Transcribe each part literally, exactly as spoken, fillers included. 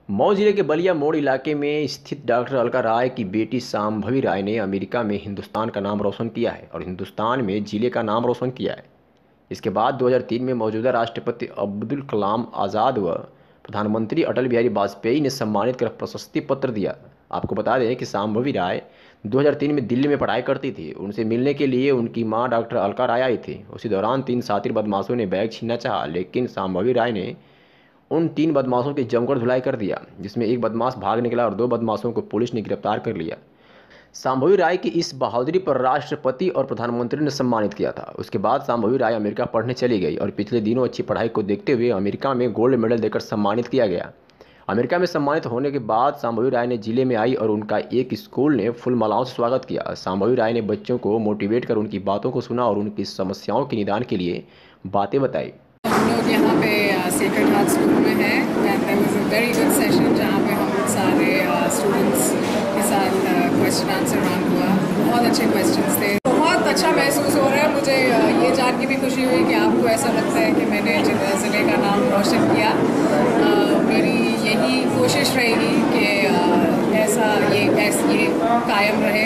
मऊ जिले के बलिया मोड़ इलाके में स्थित डॉक्टर अलका राय की बेटी शांभवी राय ने अमेरिका में हिंदुस्तान का नाम रोशन किया है और हिंदुस्तान में जिले का नाम रोशन किया है। इसके बाद दो हज़ार तीन में मौजूदा राष्ट्रपति अब्दुल कलाम आज़ाद व प्रधानमंत्री अटल बिहारी वाजपेयी ने सम्मानित कर प्रशस्ति पत्र दिया। आपको बता दें कि शांभवी राय दो हज़ार तीन में दिल्ली में पढ़ाई करती थी। उनसे मिलने के लिए उनकी मां डॉक्टर अलका राय आई थी। उसी दौरान तीन शातिर बदमाशों ने बैग छीनना चाहा, लेकिन शांभवी राय ने उन तीन बदमाशों की जमकर धुलाई कर दिया, जिसमें एक बदमाश भाग निकला और दो बदमाशों को पुलिस ने गिरफ्तार कर लिया। शांभवी राय की इस बहादुरी पर राष्ट्रपति और प्रधानमंत्री ने सम्मानित किया था। उसके बाद शांभवी राय अमेरिका पढ़ने चली गई और पिछले दिनों अच्छी पढ़ाई को देखते हुए अमेरिका में गोल्ड मेडल देकर सम्मानित किया गया। अमेरिका में सम्मानित होने के बाद शांभवी राय ने जिले में आई और उनका एक स्कूल ने फूल मालाओं से स्वागत किया। शांभवी राय ने बच्चों को मोटिवेट कर उनकी बातों को सुना और उनकी समस्याओं के निदान के लिए बातें बताई। हम लोग यहाँ पे सेक्रेड हार्ट स्कूल में हैं and there was a very good session जहाँ पे हम सारे स्टूडेंट्स के साथ क्वेश्चन आंसर राउंड हुआ। बहुत अच्छे क्वेश्चंस थे। बहुत अच्छा महसूस हो रहा है मुझे। ये जान के भी खुशी हुई कि आपको ऐसा लगता है कि मैंने ज़िले का नाम रोशन किया। uh, मेरी यही कोशिश रहेगी कि uh, ऐसा ये ऐसा ये कायम रहे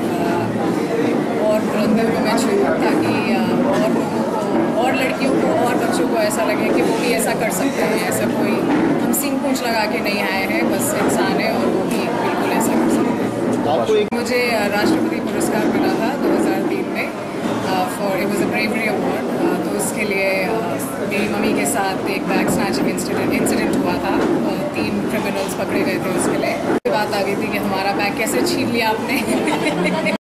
और बुलंदियों को मैं छूँ, ताकि uh, और लोगों को और लड़कियों को और बच्चों को ऐसा लगे कि वो भी ऐसा कर सकते हैं। ऐसा कोई हम सिंह पूंछ लगा के नहीं आए हैं, बस इंसान है और वो भी बिल्कुल ऐसा कर सकते हैं। आपको एक मुझे राष्ट्रपति पुरस्कार मिला था दो हज़ार तीन में for it was a bravery award. तो उसके लिए uh, मेरी मम्मी के साथ एक बैग स्नैचिंग इंसिडेंट इंसिडेंट हुआ था। uh, तीन क्रिमिनल्स पकड़े गए थे। उसके लिए बात आ गई थी कि हमारा बैग कैसे छीन लिया आपने।